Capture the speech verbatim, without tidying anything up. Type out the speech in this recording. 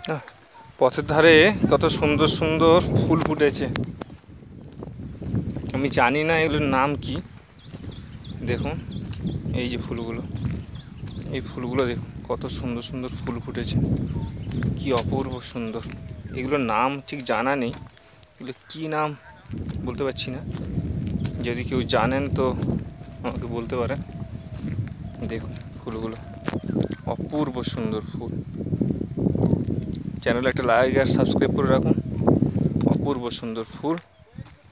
আহ, পথের ধারে কত সুন্দর সুন্দর ফুল ফুটেছে। আমি জানি না এগুলোর নাম কি। দেখুন এই যে ফুলগুলো, এই ফুলগুলো দেখুন কত সুন্দর সুন্দর ফুল ফুটেছে, কি অপূর্ব সুন্দর। এগুলোর নাম ঠিক জানা নেই, এগুলো কী নাম বলতে পারছি না। যদি কেউ জানেন তো আমাকে বলতে পারেন। দেখুন ফুলগুলো অপূর্ব সুন্দর ফুল। চ্যানেলে একটা লাইক আর সাবস্ক্রাইব করে রাখুন। অপূর্ব সুন্দর ফুল।